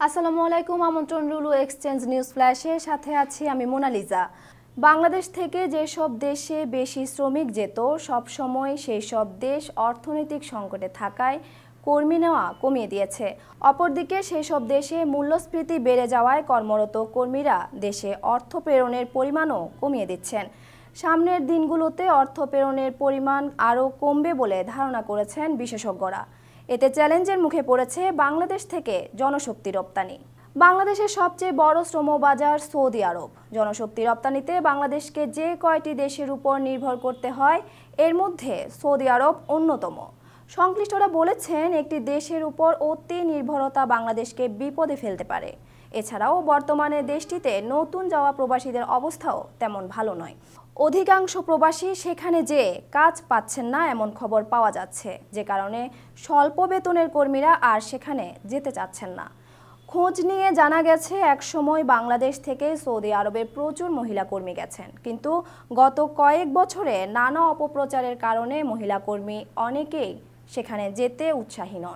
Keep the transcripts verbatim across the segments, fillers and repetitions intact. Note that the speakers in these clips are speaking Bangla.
আসসালামু আলাইকুম। আমন্ত্রণ লুলু এক্সচেঞ্জ নিউজ ফ্ল্যাশের সাথে আছি আমি মোনালিজা। বাংলাদেশ থেকে যেসব দেশে বেশি শ্রমিক যেত সব সময় সেই সব দেশ অর্থনৈতিক সংকটে থাকায় কর্মী নেওয়া কমিয়ে দিয়েছে। অপরদিকে সেই সব দেশে মূল্যস্ফীতি বেড়ে যাওয়ায় কর্মরত কর্মীরা দেশে অর্থ প্রেরণের পরিমাণও কমিয়ে দিচ্ছেন। সামনের দিনগুলোতে অর্থ প্রেরণের পরিমাণ আরও কমবে বলে ধারণা করেছেন বিশেষজ্ঞরা। এতে চ্যালেঞ্জের মুখে পড়েছে বাংলাদেশ থেকে জনশক্তি রপ্তানি। বাংলাদেশের সবচেয়ে বড় শ্রমবাজার সৌদি আরব। জনশক্তি রপ্তানিতে বাংলাদেশকে যে কয়টি দেশের উপর নির্ভর করতে হয় এর মধ্যে সৌদি আরব অন্যতম। সংশ্লিষ্টরা বলেছেন একটি দেশের উপর অতি নির্ভরতা বাংলাদেশকে বিপদে ফেলতে পারে। এছাড়াও বর্তমানে দেশটিতে নতুন যাওয়া প্রবাসীদের অবস্থাও তেমন ভালো নয়। অধিকাংশ প্রবাসী সেখানে যেয়ে কাজ পাচ্ছেন না এমন খবর পাওয়া যাচ্ছে, যে কারণে স্বল্প বেতনের কর্মীরা আর সেখানে যেতে চাচ্ছেন না। খোঁজ নিয়ে জানা গেছে একসময় বাংলাদেশ থেকে সৌদি আরবে প্রচুর মহিলা কর্মী গেছেন, কিন্তু গত কয়েক বছরে নানা অপপ্রচারের কারণে মহিলা কর্মী অনেকেই সেখানে যেতে উৎসাহী নন।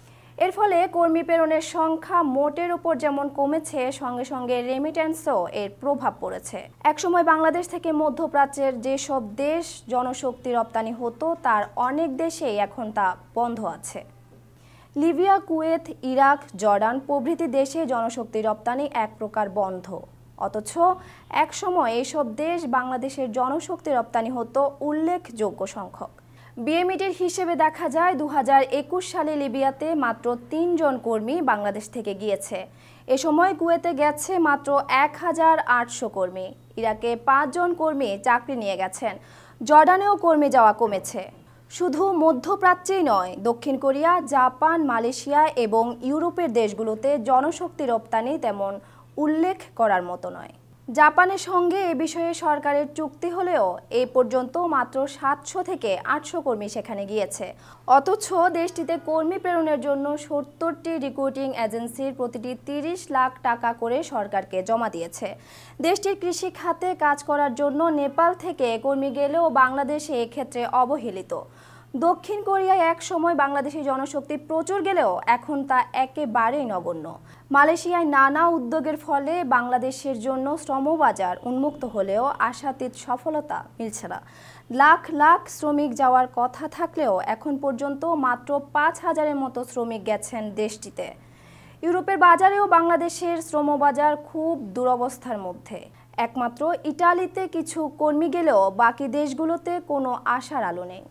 এর ফলে কর্মী প্রেরণের সংখ্যা মোটের উপর যেমন কমেছে, সঙ্গে সঙ্গে রেমিট্যান্সও এর প্রভাব পড়েছে। একসময় বাংলাদেশ থেকে মধ্যপ্রাচ্যের যেসব দেশ জনশক্তি রপ্তানি হতো তার অনেক দেশেই এখন তা বন্ধ আছে। লিবিয়া, কুয়েত, ইরাক, জর্ডান প্রভৃতি দেশে জনশক্তি রপ্তানি এক প্রকার বন্ধ। অথচ একসময় এইসব দেশ বাংলাদেশের জনশক্তি রপ্তানি হতো উল্লেখযোগ্য সংখ্যক। বিএমইটির হিসেবে দেখা যায় দু হাজার একুশ সালে লিবিয়াতে মাত্র তিনজন কর্মী বাংলাদেশ থেকে গিয়েছে। এ সময় কুয়েতে গেছে মাত্র এক হাজার আটশো কর্মী। ইরাকে পাঁচজন কর্মী চাকরি নিয়ে গেছেন। জর্ডানেও কর্মী যাওয়া কমেছে। শুধু মধ্যপ্রাচ্যেই নয়, দক্ষিণ কোরিয়া, জাপান, মালয়েশিয়া এবং ইউরোপের দেশগুলোতে জনশক্তি রপ্তানি তেমন উল্লেখ করার মতো নয়। জাপানের সঙ্গে এ বিষয়ে সরকারের চুক্তি হলেও এ পর্যন্ত মাত্র সাতশো থেকে আটশো কর্মী সেখানে গিয়েছে। অথচ দেশটিতে কর্মী প্রেরণের জন্য সত্তরটি রিক্রুটিং এজেন্সির প্রতিটি তিরিশ লাখ টাকা করে সরকারকে জমা দিয়েছে। দেশটির কৃষি খাতে কাজ করার জন্য নেপাল থেকে কর্মী গেলেও বাংলাদেশে এক্ষেত্রে অবহেলিত। দক্ষিণ কোরিয়ায় এক সময় বাংলাদেশি জনশক্তি প্রচুর গেলেও এখন তা একেবারেই নগণ্য। মালয়েশিয়ায় নানা উদ্যোগের ফলে বাংলাদেশের জন্য শ্রমবাজার উন্মুক্ত হলেও আশাতীত সফলতা মিলছে না। লাখ লাখ শ্রমিক যাওয়ার কথা থাকলেও এখন পর্যন্ত মাত্র পাঁচ হাজারের মতো শ্রমিক গেছেন দেশটিতে। ইউরোপের বাজারেও বাংলাদেশের শ্রমবাজার খুব দুরবস্থার মধ্যে। একমাত্র ইটালিতে কিছু কর্মী গেলেও বাকি দেশগুলোতে কোনো আশার আলো নেই।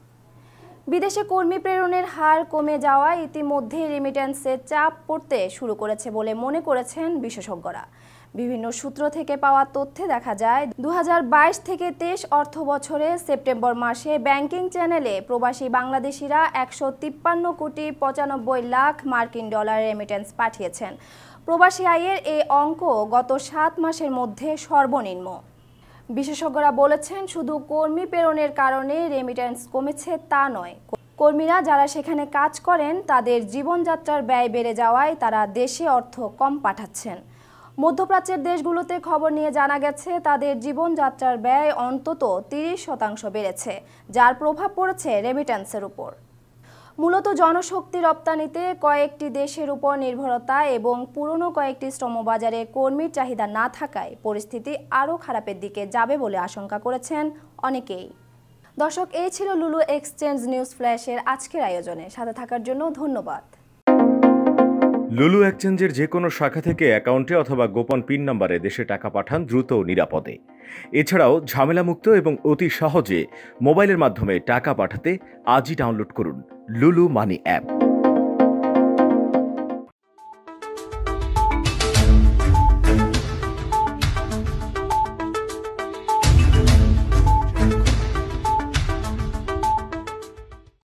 বিদেশে কর্মী প্রেরণের হার কমে যাওয়ায় ইতিমধ্যে রেমিট্যান্সে চাপ পড়তে শুরু করেছে বলে মনে করেছেন বিশেষজ্ঞরা। বিভিন্ন সূত্র থেকে পাওয়া তথ্যে দেখা যায় দু হাজার বাইশ থেকে তেইশ অর্থ বছরে সেপ্টেম্বর মাসে ব্যাংকিং চ্যানেলে প্রবাসী বাংলাদেশিরা একশো তিপ্পান্ন কোটি পঁচানব্বই লাখ মার্কিন ডলার রেমিট্যান্স পাঠিয়েছেন। প্রবাসী আয়ের এই অঙ্ক গত সাত মাসের মধ্যে সর্বনিম্ন। বিশেষজ্ঞরা বলেছেন শুধু কর্মী প্রেরণের কারণে রেমিট্যান্স কমেছে তা নয়, কর্মীরা যারা সেখানে কাজ করেন তাদের জীবনযাত্রার ব্যয় বেড়ে যাওয়ায় তারা দেশে অর্থ কম পাঠাচ্ছেন। মধ্যপ্রাচ্যের দেশগুলোতে খবর নিয়ে জানা গেছে তাদের জীবনযাত্রার ব্যয় অন্তত তিরিশ শতাংশ বেড়েছে, যার প্রভাব পড়েছে রেমিট্যান্সের উপর। মূলত জনশক্তি রপ্তানিতে কয়েকটি দেশের উপর নির্ভরতা এবং পুরনো কয়েকটি শ্রমবাজারে কর্মীর চাহিদা না থাকায় পরিস্থিতি আরও খারাপের দিকে যাবে বলে আশঙ্কা করেছেন অনেকেই। দর্শক, এই ছিল লুলু এক্সচেঞ্জ নিউজ ফ্ল্যাশের আজকের আয়োজনে। সাথে থাকার জন্য ধন্যবাদ। লুলু এক্সচেঞ্জের যে কোনো শাখা থেকে অ্যাকাউন্টে অথবা গোপন পিন নম্বরে দেশে টাকা পাঠান দ্রুত ও নিরাপদে। এছাড়াও ঝামেলামুক্ত এবং অতি সহজে মোবাইলের মাধ্যমে টাকা পাঠাতে আজই ডাউনলোড করুন লুলু মানি অ্যাপ।